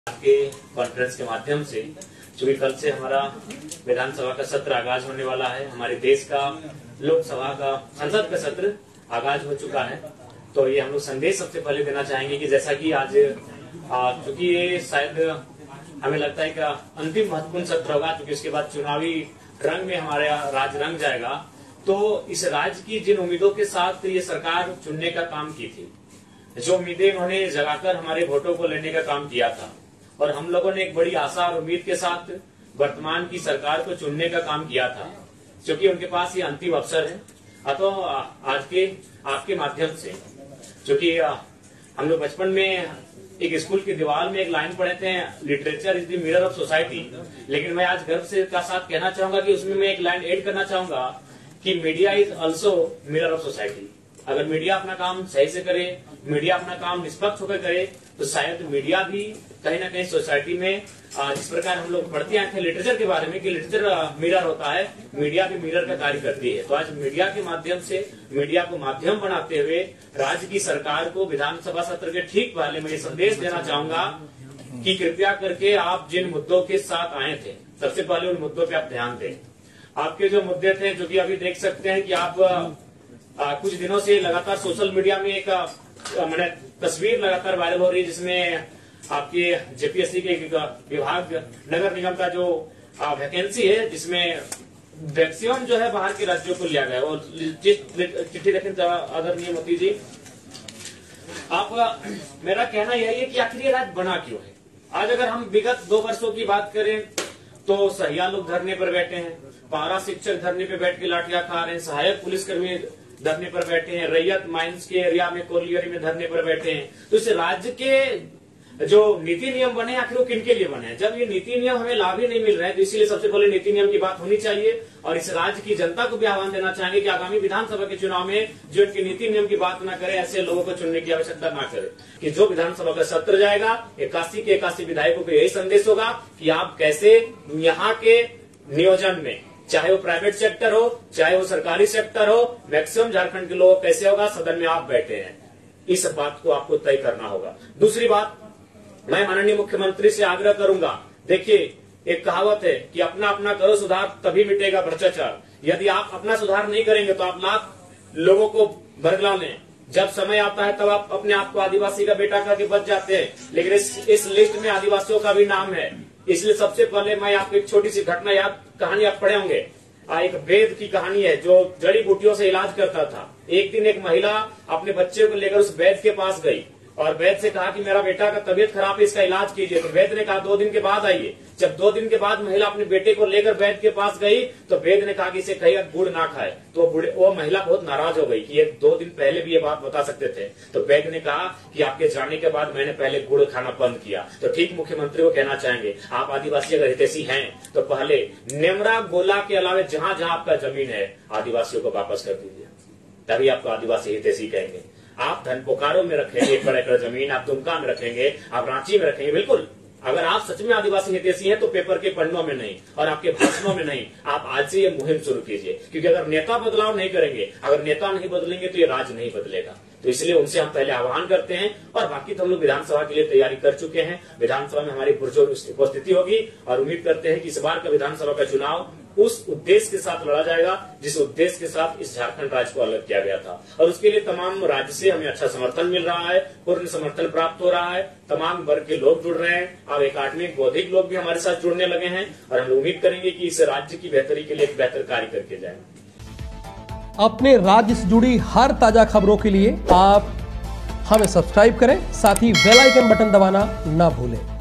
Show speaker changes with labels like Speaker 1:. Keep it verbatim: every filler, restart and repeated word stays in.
Speaker 1: के कॉन्फ्रेंस के माध्यम से, चूंकि कल से हमारा विधानसभा का सत्र आगाज होने वाला है, हमारे देश का लोकसभा का संसद का सत्र आगाज हो चुका है, तो ये हम लोग संदेश सबसे पहले देना चाहेंगे कि जैसा कि आज चूंकि ये शायद हमें लगता है कि अंतिम महत्वपूर्ण सत्र होगा, क्योंकि इसके बाद चुनावी रंग में हमारा राज रंग जाएगा। तो इस राज्य की जिन उम्मीदों के साथ ये सरकार चुनने का काम की थी, जो उम्मीदें इन्होंने जगाकर हमारे वोटों को लेने का काम किया था, और हम लोगों ने एक बड़ी आशा और उम्मीद के साथ वर्तमान की सरकार को चुनने का काम किया था, क्योंकि उनके पास ये अंतिम अवसर है। अतः आज के आपके माध्यम से, क्योंकि हम लोग बचपन में एक स्कूल की दीवार में एक लाइन पढ़े थे, literature is the mirror of society, लेकिन मैं आज गर्व से का साथ कहना चाहूंगा कि उसमें मैं एक लाइन ऐड करना चाहूंगा कि media is also mirror of society. अगर मीडिया अपना काम सही से करे, मीडिया अपना काम निष्पक्ष होकर करे, तो शायद मीडिया भी कहीं ना कहीं सोसाइटी में, जिस प्रकार हम लोग पढ़ते आए थे लिटरेचर के बारे में कि लिटरेचर मिरर होता है, मीडिया भी मिरर का कार्य करती है। तो आज मीडिया के माध्यम से, मीडिया को माध्यम बनाते हुए राज्य की सरकार को विधानसभा सत्र के ठीक पहले मैं ये संदेश देना चाहूंगा कि कृपया करके आप जिन मुद्दों के साथ आए थे, सबसे पहले उन मुद्दों पे आप ध्यान दें। आपके जो मुद्दे थे, जो कि अभी देख सकते हैं कि आप आ, कुछ दिनों से लगातार सोशल मीडिया में एक मैंने तस्वीर लगातार वायरल हो रही है, जिसमें आपके जेपीएससी के विभाग नगर निगम का जो वैकेंसी है, जिसमें मैक्सिमम जो है बाहर के राज्यों को लिया गया। और चिट्ठी देखें आदरणीय मोदी जी, आप मेरा कहना यही है कि आखिर ये राज्य बना क्यों है। आज अगर हम विगत दो वर्षों की बात करें तो सहिया लोग धरने पर बैठे हैं, पारा शिक्षक धरने पर बैठ के लाठियां खा रहे हैं, सहायक पुलिसकर्मी धरने पर बैठे हैं, रैयत माइंस के एरिया में कोलियरी में धरने पर बैठे हैं। तो इस राज्य के जो नीति नियम बने, आखिर वो किनके लिए बने हैं? जब ये नीति नियम हमें लाभ ही नहीं मिल रहे हैं, तो इसीलिए सबसे पहले नीति नियम की बात होनी चाहिए। और इस राज्य की जनता को भी आह्वान देना चाहेंगे कि आगामी विधानसभा के चुनाव में जो इनके नीति नियम की बात न करे, ऐसे लोगों को चुनने की आवश्यकता न करे। कि जो विधानसभा का सत्र जाएगा, इक्यासी के इक्यासी विधायकों को यही संदेश होगा कि आप कैसे यहाँ के नियोजन में, चाहे वो प्राइवेट सेक्टर हो, चाहे वो सरकारी सेक्टर हो, मैक्सिमम झारखंड के लोग कैसे होगा, सदन में आप बैठे हैं, इस बात को आपको तय करना होगा। दूसरी बात, मैं माननीय मुख्यमंत्री से आग्रह करूंगा, देखिए एक कहावत है कि अपना अपना करो सुधार, तभी मिटेगा भ्रष्टाचार। यदि आप अपना सुधार नहीं करेंगे तो आप लाख लोगों को बरगला लें, जब समय आता है तब आप अपने आप को आदिवासी का बेटा करके बच जाते हैं, लेकिन इस, इस लिस्ट में आदिवासियों का भी नाम है। इसलिए सबसे पहले मैं आपको एक छोटी सी घटना याद, कहानी आप पढ़े होंगे, एक वैद्य की कहानी है जो जड़ी बूटियों से इलाज करता था। एक दिन एक महिला अपने बच्चे को लेकर उस वैद्य के पास गई और वैद्य से कहा कि मेरा बेटा का तबीयत खराब है, इसका इलाज कीजिए। तो वैद्य ने कहा दो दिन के बाद आइए। जब दो दिन के बाद महिला अपने बेटे को लेकर वैद्य के पास गई तो वैद्य ने कहा कि इसे कहिएगा गुड़ ना खाए। तो बूढ़े वो महिला बहुत नाराज हो गई कि ये दो दिन पहले भी ये बात बता सकते थे। तो वैद्य ने कहा कि आपके जाने के बाद मैंने पहले गुड़ खाना बंद किया। तो ठीक मुख्यमंत्री को कहना चाहेंगे, आप आदिवासी अगर हितैषी हैं तो पहले नेमरा गोला के अलावा जहां जहां आपका जमीन है, आदिवासियों को वापस कर दीजिए, तभी आपको आदिवासी हितैषी कहेंगे। आप धन बोकारो में रखेंगे एकड़ एकड़ जमीन, आप दुमका में रखेंगे, आप रांची में रखेंगे, बिल्कुल। अगर आप सच में आदिवासी हितैषी हैं तो पेपर के पन्नों में नहीं और आपके भाषणों में नहीं, आप आज से ये मुहिम शुरू कीजिए। क्योंकि अगर नेता बदलाव नहीं करेंगे, अगर नेता नहीं बदलेंगे तो ये राज्य नहीं बदलेगा। तो इसलिए उनसे हम पहले आह्वान करते हैं। और बाकी तो हम लोग विधानसभा के लिए तैयारी कर चुके हैं। विधानसभा में हमारी पुरजोर उपस्थिति होगी और उम्मीद करते हैं कि इस बार का विधानसभा का चुनाव उस उद्देश्य के साथ लड़ा जाएगा जिस उद्देश्य के साथ इस झारखंड राज्य को अलग किया गया था। और उसके लिए तमाम राज्य से हमें अच्छा समर्थन मिल रहा है, पूर्ण समर्थन प्राप्त हो रहा है, तमाम वर्ग के लोग जुड़ रहे हैं। अब एकाडमिक बौद्धिक लोग भी हमारे साथ जुड़ने लगे हैं और हम उम्मीद करेंगे कि इस राज्य की बेहतरी के लिए एक बेहतर कार्य करके जाए।
Speaker 2: अपने राज्य से जुड़ी हर ताजा खबरों के लिए आप हमें सब्सक्राइब करें, साथ ही बेल आइकन बटन दबाना ना भूलें।